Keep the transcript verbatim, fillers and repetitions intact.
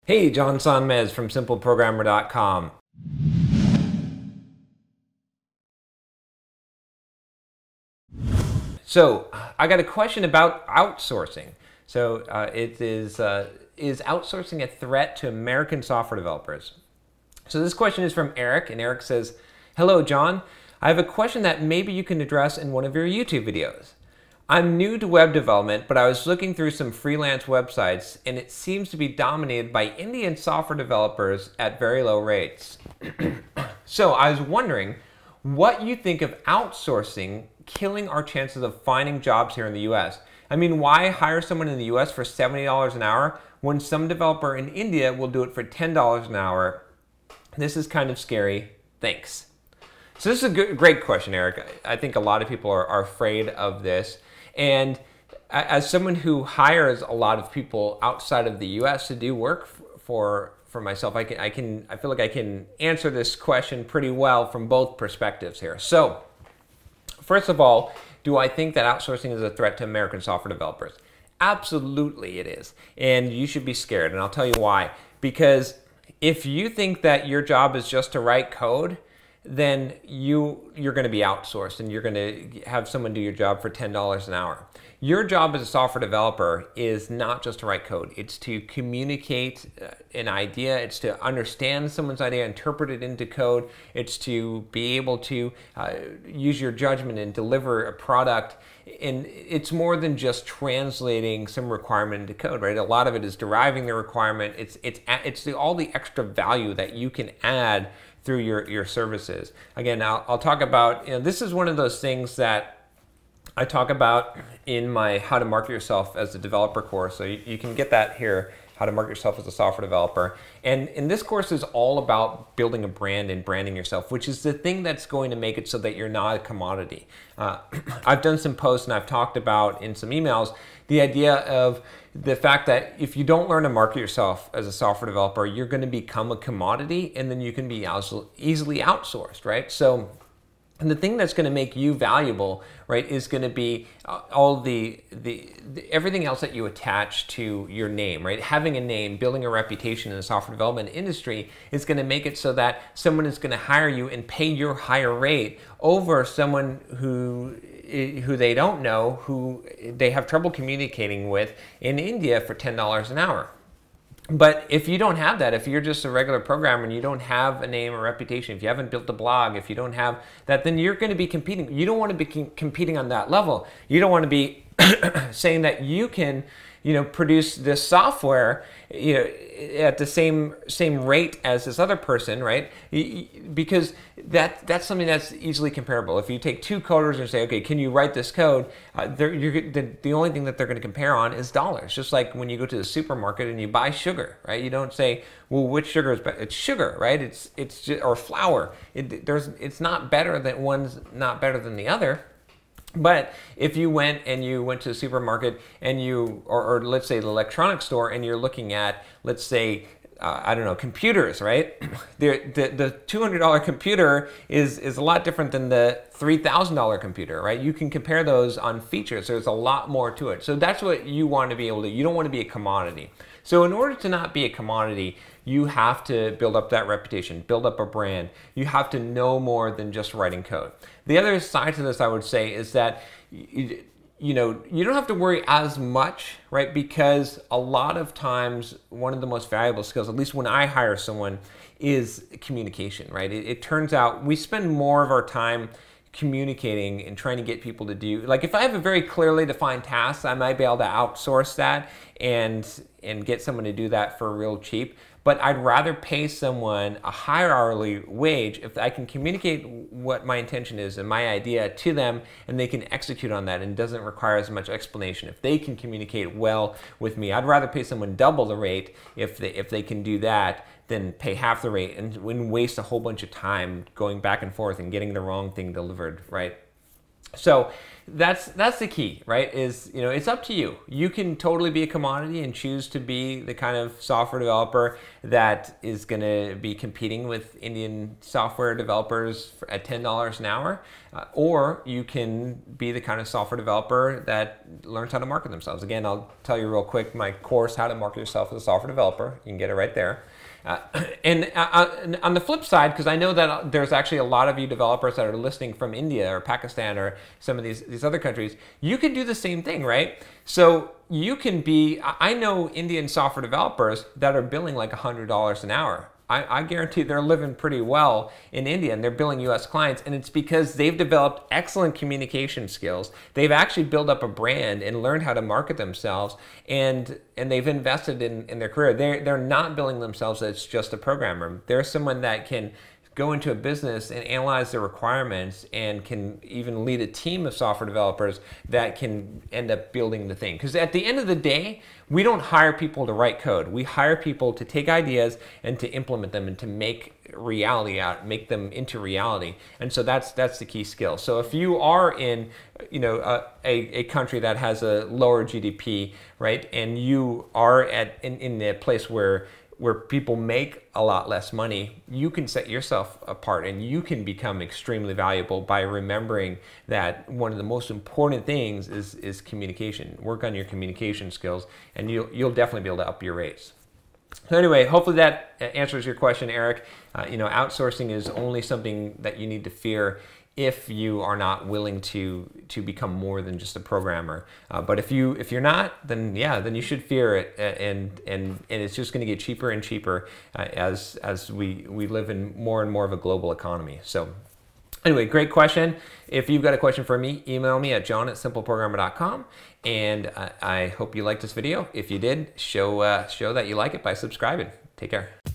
Hey, John Sonmez from simple programmer dot com. So I got a question about outsourcing. So uh, it is, uh, is outsourcing a threat to American software developers? So this question is from Eric, and Eric says, "Hello, John. I have a question that maybe you can address in one of your YouTube videos. I'm new to web development, but I was looking through some freelance websites, and it seems to be dominated by Indian software developers at very low rates. So I was wondering what you think of outsourcing killing our chances of finding jobs here in the U S. I mean, why hire someone in the U S for seventy dollars an hour when some developer in India will do it for ten dollars an hour? This is kind of scary. Thanks." So this is a good, great question, Eric. I think a lot of people are, are afraid of this. And as someone who hires a lot of people outside of the U S to do work for for myself, I can I can I feel like I can answer this question pretty well from both perspectives here. So, first of all, do I think that outsourcing is a threat to American software developers? Absolutely it is. And you should be scared, and I'll tell you why. Because if you think that your job is just to write code, then you, you're going to be outsourced and you're going to have someone do your job for ten dollars an hour. Your job as a software developer is not just to write code. It's to communicate an idea. It's to understand someone's idea, interpret it into code. It's to be able to uh, use your judgment and deliver a product. And it's more than just translating some requirement into code, right? A lot of it is deriving the requirement. It's, it's, it's the, all the extra value that you can add through your, your services. Again, I'll, I'll talk about, you know, this is one of those things that I talk about in my How to Market Yourself as a Developer course. So you, you can get that here, How to Market Yourself as a Software Developer. And, and this course is all about building a brand and branding yourself, which is the thing that's going to make it so that you're not a commodity. Uh, I've done some posts and I've talked about in some emails the idea of the fact that if you don't learn to market yourself as a software developer, you're going to become a commodity, and then you can be easily outsourced, right? So, and the thing that's going to make you valuable, right, is going to be uh, all the, the, the everything else that you attach to your name, right? Having a name, building a reputation in the software development industry is going to make it so that someone is going to hire you and pay your higher rate over someone who who they don't know, who they have trouble communicating with in India for ten dollars an hour. But if you don't have that, if you're just a regular programmer and you don't have a name or reputation, if you haven't built a blog, if you don't have that, then you're going to be competing. You don't want to be competing on that level. You don't want to be saying that you can, you know, produce this software, you know, at the same same rate as this other person, right? Because that that's something that's easily comparable. If you take two coders and say, okay, can you write this code? Uh, you're, the, the only thing that they're going to compare on is dollars. Just like when you go to the supermarket and you buy sugar, right? You don't say, well, which sugar is better? It's sugar, right? It's it's just, or flour. It, there's it's not better that one's not better than the other. But if you went and you went to the supermarket and you, or, or let's say the electronics store, and you're looking at, let's say, uh, I don't know, computers, right? the, the, the two hundred dollar computer is, is a lot different than the three thousand dollar computer, right? You can compare those on features. There's a lot more to it. So that's what you want to be able to, you don't want to be a commodity. So in order to not be a commodity, you have to build up that reputation, build up a brand. You have to know more than just writing code. The other side to this, I would say, is that you, you know, you don't have to worry as much, right? Because a lot of times, one of the most valuable skills, at least when I hire someone, is communication, right? It, it turns out we spend more of our time communicating and trying to get people to do, like if I have a very clearly defined task, I might be able to outsource that and and get someone to do that for real cheap. But I'd rather pay someone a higher hourly wage if I can communicate what my intention is and my idea to them, and they can execute on that and doesn't require as much explanation. If they can communicate well with me, I'd rather pay someone double the rate if they, if they can do that than pay half the rate and waste a whole bunch of time going back and forth and getting the wrong thing delivered, right? So that's that's the key, right? Is, you know, it's up to you. You can totally be a commodity and choose to be the kind of software developer that is going to be competing with Indian software developers at ten dollars an hour, uh, or you can be the kind of software developer that learns how to market themselves. Again, I'll tell you real quick, my course, How to Market Yourself as a Software Developer, you can get it right there. Uh, and uh, on the flip side, because I know that there's actually a lot of you developers that are listening from India or Pakistan or some of these, these other countries, you can do the same thing, right? So you can be, I know Indian software developers that are billing like one hundred dollars an hour. I, I guarantee they're living pretty well in India and they're billing U S clients, and it's because they've developed excellent communication skills. They've actually built up a brand and learned how to market themselves, and and they've invested in, in their career. They're, they're not billing themselves as just a programmer. They're someone that can go into a business and analyze the requirements and can even lead a team of software developers that can end up building the thing. Because at the end of the day, we don't hire people to write code. We hire people to take ideas and to implement them and to make reality out, make them into reality. And so that's that's the key skill. So if you are in, you know, a, a, a country that has a lower G D P, right, and you are at in, in a place where where people make a lot less money, you can set yourself apart and you can become extremely valuable by remembering that one of the most important things is, is communication. Work on your communication skills and you'll, you'll definitely be able to up your rates. So anyway, hopefully that answers your question, Eric. Uh, you know, outsourcing is only something that you need to fear if you are not willing to to become more than just a programmer. Uh, but if you if you're not, then yeah, then you should fear it, and and and it's just going to get cheaper and cheaper uh, as as we we live in more and more of a global economy. So anyway, great question. If you've got a question for me, email me at john at simple programmer dot com, and I, I hope you liked this video. If you did, show uh, show that you like it by subscribing. Take care.